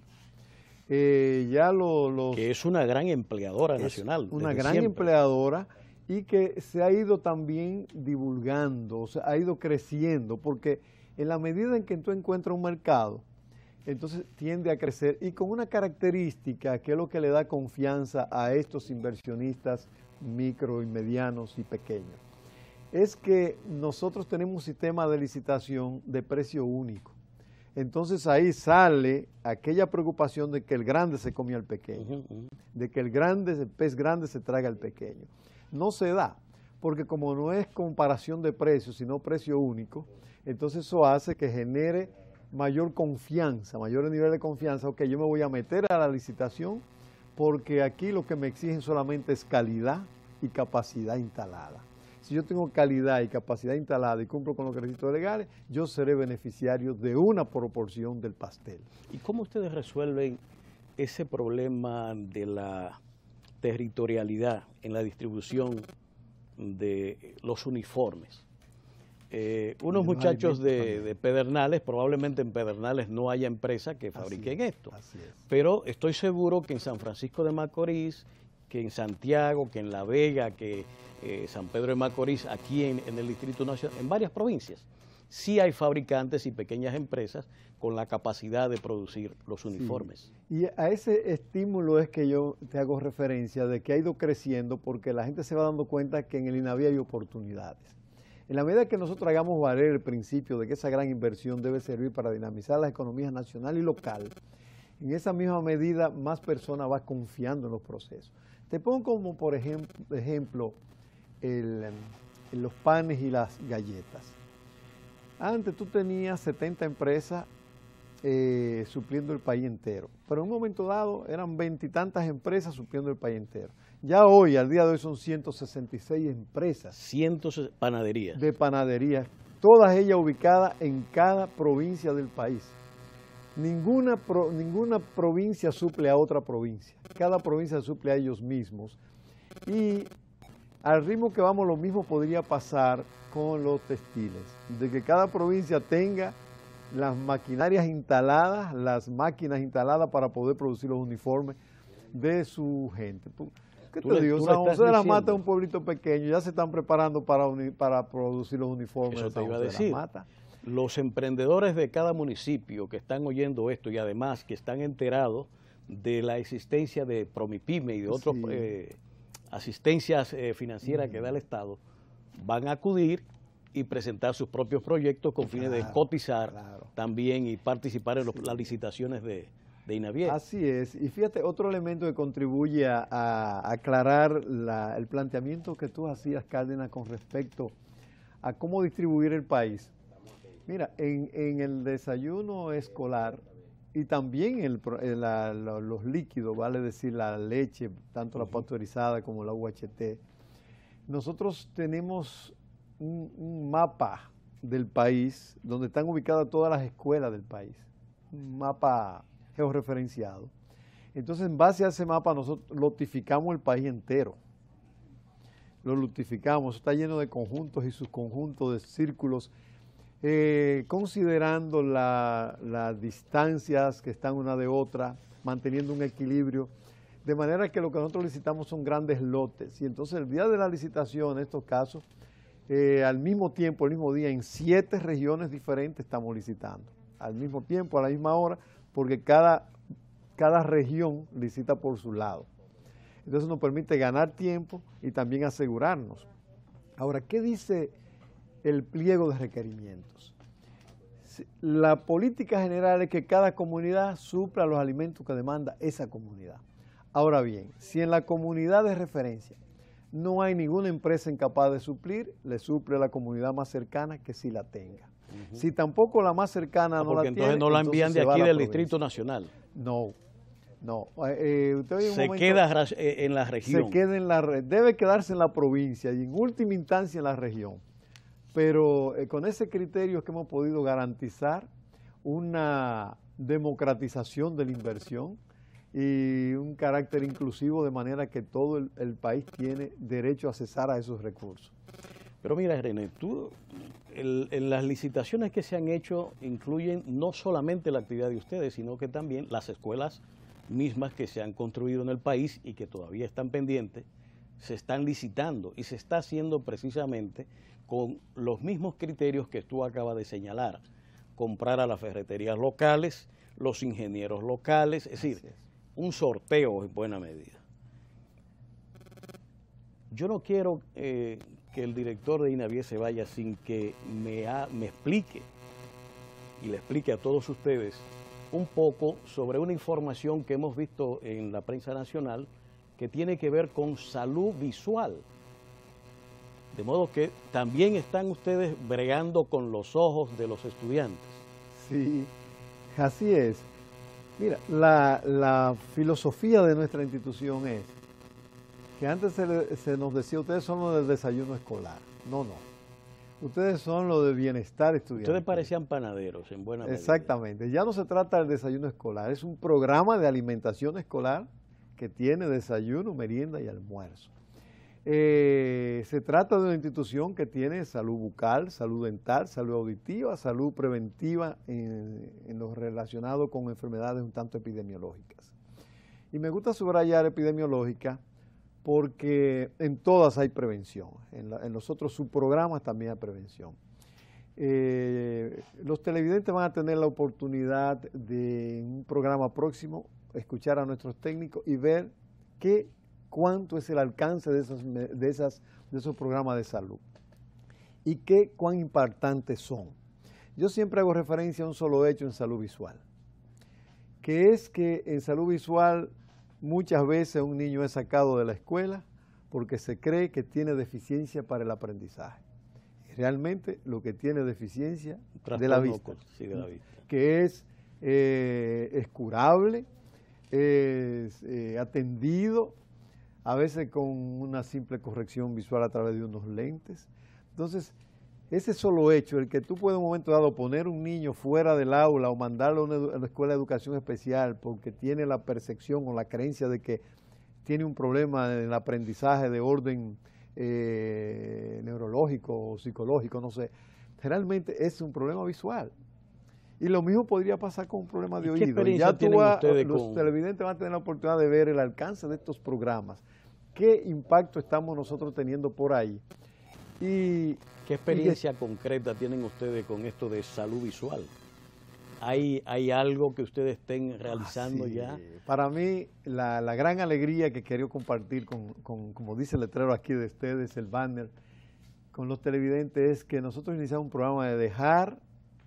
Eh, ya lo, los, que es una gran empleadora es nacional. Una gran siempre. empleadora y que se ha ido también divulgando, o sea, ha ido creciendo, porque en la medida en que tú encuentras un mercado, entonces tiende a crecer y con una característica que es lo que le da confianza a estos inversionistas micro y medianos y pequeños. Es que nosotros tenemos un sistema de licitación de precio único. Entonces ahí sale aquella preocupación de que el grande se come al pequeño, uh-huh, uh-huh. de que el grande, el pez grande se traga al pequeño. No se da, porque como no es comparación de precios, sino precio único, entonces eso hace que genere mayor confianza, mayor nivel de confianza. Ok, yo me voy a meter a la licitación porque aquí lo que me exigen solamente es calidad y capacidad instalada. Si yo tengo calidad y capacidad instalada y cumplo con los requisitos legales, yo seré beneficiario de una proporción del pastel. ¿Y cómo ustedes resuelven ese problema de la territorialidad en la distribución de los uniformes? Eh, unos no muchachos de, de Pedernales, probablemente en Pedernales no haya empresa que fabriquen así, esto, así es. Pero estoy seguro que en San Francisco de Macorís, que en Santiago, que en La Vega, que eh, San Pedro de Macorís, aquí en, en el Distrito Nacional, en varias provincias, sí hay fabricantes y pequeñas empresas con la capacidad de producir los uniformes. Sí. Y a ese estímulo es que yo te hago referencia de que ha ido creciendo porque la gente se va dando cuenta que en el INAVI hay oportunidades. En la medida que nosotros hagamos valer el principio de que esa gran inversión debe servir para dinamizar las economías nacional y local, en esa misma medida más personas van confiando en los procesos. Te pongo como por ejemplo, ejemplo el, los panes y las galletas. Antes tú tenías setenta empresas eh, supliendo el país entero, pero en un momento dado eran veintitantas empresas supliendo el país entero. Ya hoy, al día de hoy, son ciento sesenta y seis empresas. Cientos panaderías. De panaderías, todas ellas ubicadas en cada provincia del país. Ninguna, pro, ninguna provincia suple a otra provincia. Cada provincia suple a ellos mismos. Y al ritmo que vamos, lo mismo podría pasar con los textiles. De que cada provincia tenga las maquinarias instaladas, las máquinas instaladas para poder producir los uniformes de su gente. ¿Qué te digo? San José de la Mata es un pueblito pequeño, ya se están preparando para, uni, para producir los uniformes Eso de San te iba José a decir. de la Mata. Los emprendedores de cada municipio que están oyendo esto y además que están enterados de la existencia de Promipyme y de otras sí. eh, asistencias eh, financieras mm. que da el Estado, van a acudir y presentar sus propios proyectos con fines claro, de cotizar claro. también y participar en los, sí. las licitaciones de, de INAVIE. Así es. Y fíjate, otro elemento que contribuye a, a aclarar la, el planteamiento que tú hacías, Cárdenas, con respecto a cómo distribuir el país. Mira, en, en el desayuno escolar y también el, el, la, la, los líquidos, vale decir la leche, tanto la pasteurizada como la U H T. Nosotros tenemos un, un mapa del país donde están ubicadas todas las escuelas del país, un mapa georreferenciado. Entonces, en base a ese mapa, nosotros lotificamos el país entero. Lo lotificamos, está lleno de conjuntos y subconjuntos de círculos, eh, considerando la, las distancias que están una de otra, manteniendo un equilibrio, de manera que lo que nosotros licitamos son grandes lotes. Y entonces el día de la licitación, en estos casos, eh, al mismo tiempo, el mismo día, en siete regiones diferentes estamos licitando. Al mismo tiempo, a la misma hora, porque cada, cada región licita por su lado. Entonces nos permite ganar tiempo y también asegurarnos. Ahora, ¿qué dice el pliego de requerimientos? La política general es que cada comunidad supla los alimentos que demanda esa comunidad. Ahora bien, si en la comunidad de referencia no hay ninguna empresa incapaz de suplir, le suple la comunidad más cercana que sí la tenga. Uh-huh. Si tampoco la más cercana ah, no la tiene, entonces no la envían de aquí del Distrito Nacional. No. No, eh, usted ve un se momento, queda en la región. Se queda en la debe quedarse en la provincia y en última instancia en la región. Pero eh, con ese criterio es que hemos podido garantizar una democratización de la inversión y un carácter inclusivo, de manera que todo el, el país tiene derecho a accesar a esos recursos. Pero mira, René, tú, el, en las licitaciones que se han hecho incluyen no solamente la actividad de ustedes, sino que también las escuelas mismas que se han construido en el país y que todavía están pendientes, se están licitando y se está haciendo precisamente con los mismos criterios que tú acabas de señalar: comprar a las ferreterías locales, los ingenieros locales, es decir, es. un sorteo en buena medida. Yo no quiero eh, que el director de INAVIE se vaya sin que me, ha, me explique y le explique a todos ustedes un poco sobre una información que hemos visto en la prensa nacional que tiene que ver con salud visual. De modo que también están ustedes bregando con los ojos de los estudiantes. Sí, así es. Mira, la, la filosofía de nuestra institución es que antes se, le, se nos decía, ustedes son los del desayuno escolar. No, no. Ustedes son los de bienestar estudiantil. Ustedes parecían panaderos, en buena medida. Exactamente. Ya no se trata del desayuno escolar, es un programa de alimentación escolar que tiene desayuno, merienda y almuerzo. Eh, se trata de una institución que tiene salud bucal, salud dental, salud auditiva, salud preventiva en, en lo relacionado con enfermedades un tanto epidemiológicas. Y me gusta subrayar epidemiológica porque en todas hay prevención, en, la, en los otros subprogramas también hay prevención. Eh, los televidentes van a tener la oportunidad de, en un programa próximo, escuchar a nuestros técnicos y ver qué, cuánto es el alcance de esos, de, esas, de esos programas de salud y qué, cuán impactantes son. Yo siempre hago referencia a un solo hecho en salud visual, que es que en salud visual muchas veces un niño es sacado de la escuela porque se cree que tiene deficiencia para el aprendizaje. Realmente lo que tiene deficiencia de la vista, sí, de la vista. que es, eh, es curable, es eh, atendido, a veces con una simple corrección visual a través de unos lentes. Entonces, ese solo hecho, el que tú puedes en un momento dado poner un niño fuera del aula o mandarlo a una, a una escuela de educación especial porque tiene la percepción o la creencia de que tiene un problema en el aprendizaje de orden eh, neurológico o psicológico, no sé, realmente es un problema visual. Y lo mismo podría pasar con un problema de oído. ¿Qué ya tú va, los con... televidentes van a tener la oportunidad de ver el alcance de estos programas. ¿Qué impacto estamos nosotros teniendo por ahí? Y, ¿Qué experiencia y que, concreta tienen ustedes con esto de salud visual? ¿Hay, hay algo que ustedes estén realizando sí, ya? Para mí, la, la gran alegría que quiero compartir con, con, como dice el letrero aquí de ustedes, el banner, con los televidentes, es que nosotros iniciamos un programa de dejar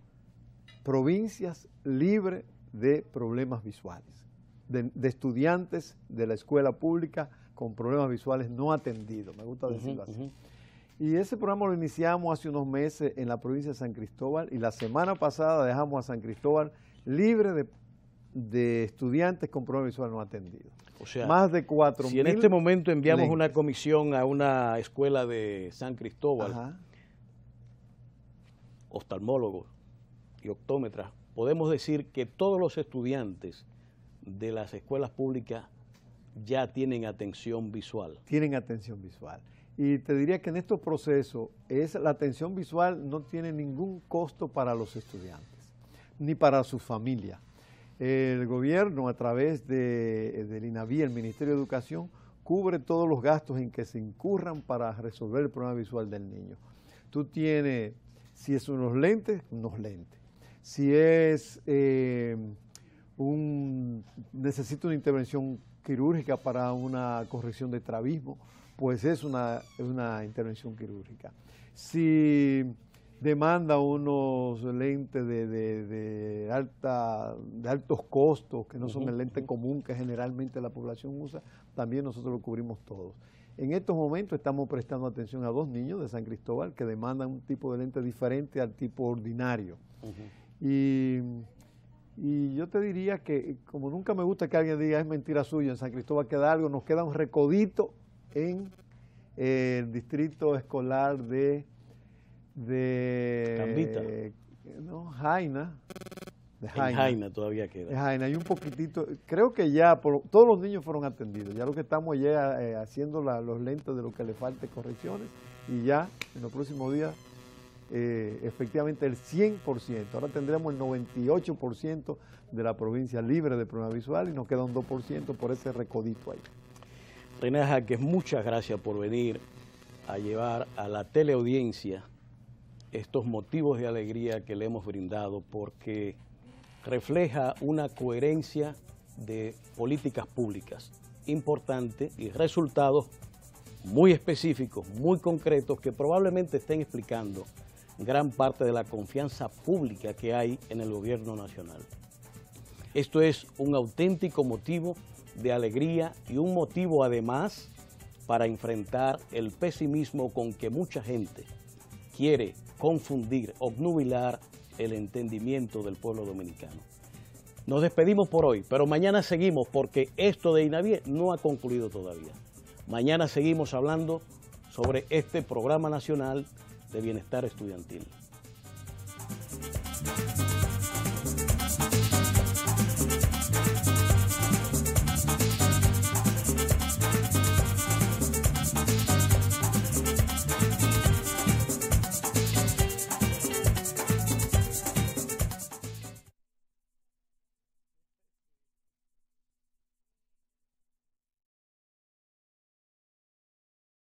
provincias libres de problemas visuales, de, de estudiantes de la escuela pública con problemas visuales no atendidos, me gusta decirlo uh-huh, así. Uh-huh. Y ese programa lo iniciamos hace unos meses en la provincia de San Cristóbal y la semana pasada dejamos a San Cristóbal libre de de estudiantes con problema visual no atendidos. O sea, más de cuatro si mil en este momento enviamos lentes. una comisión a una escuela de San Cristóbal, Ajá. oftalmólogos y optómetras, podemos decir que todos los estudiantes de las escuelas públicas ya tienen atención visual. Tienen atención visual. Y te diría que en estos procesos es, la atención visual no tiene ningún costo para los estudiantes, ni para su familia. El gobierno, a través de, del INAVIE, el Ministerio de Educación, cubre todos los gastos en que se incurran para resolver el problema visual del niño. Tú tienes, si es unos lentes, unos lentes. Si es eh, un, necesita una intervención quirúrgica para una corrección de estrabismo, pues es una, una intervención quirúrgica. Si demanda unos lentes de, de, de, alta, de altos costos, que no son el lente común que generalmente la población usa, también nosotros lo cubrimos todos. En estos momentos estamos prestando atención a dos niños de San Cristóbal que demandan un tipo de lente diferente al tipo ordinario. Uh-huh. y, y yo te diría que, como nunca me gusta que alguien diga es mentira suya, en San Cristóbal queda algo, nos queda un recodito en eh, el distrito escolar de de Cambita. No, Jaina. De Jaina. En Jaina todavía queda. De Jaina, hay un poquitito, creo que ya por, todos los niños fueron atendidos, ya lo que estamos ya eh, haciendo la, los lentes de lo que le falte correcciones y ya en los próximos días eh, efectivamente el cien por ciento, ahora tendremos el noventa y ocho por ciento de la provincia libre de problema visual y nos queda un dos por ciento por ese recodito ahí. René Jaques, muchas gracias por venir a llevar a la teleaudiencia estos motivos de alegría que le hemos brindado, porque refleja una coherencia de políticas públicas importante y resultados muy específicos, muy concretos, que probablemente estén explicando gran parte de la confianza pública que hay en el gobierno nacional. Esto es un auténtico motivo de alegría y un motivo además para enfrentar el pesimismo con que mucha gente quiere confundir, obnubilar el entendimiento del pueblo dominicano. Nos despedimos por hoy, pero mañana seguimos porque esto de INAVIE no ha concluido todavía. Mañana seguimos hablando sobre este Programa Nacional de Bienestar Estudiantil.